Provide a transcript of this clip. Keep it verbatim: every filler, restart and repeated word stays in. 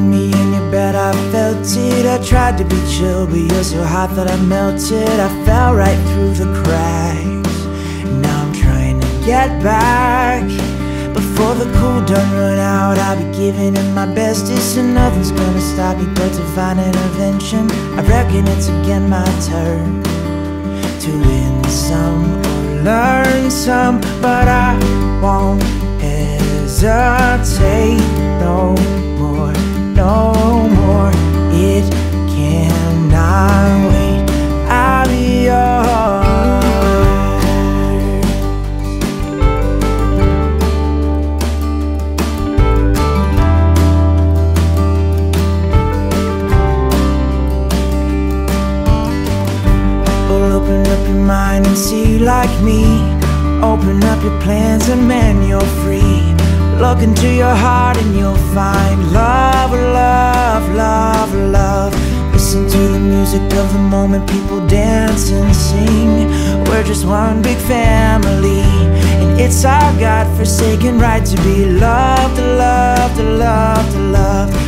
holding me in your bed, I felt it. I tried to be chill, but you're so hot that I melted. I fell right through the cracks. Now I'm trying to get back. Before the cool done run out, I'll be giving it my bestest, and nothing's gonna stop me but divine intervention. I reckon it's again my turn to win some or learn some, but I won't hesitate no more, no more. It cannot wait. I'll be yours. Open up your mind and see like me. Open up your plans and man, you're free. Look into your heart and you'll find love, love, love, love. Listen to the music of the moment, people dance and sing. We're just one big family, and it's our God-forsaken right to be loved, loved, loved, loved.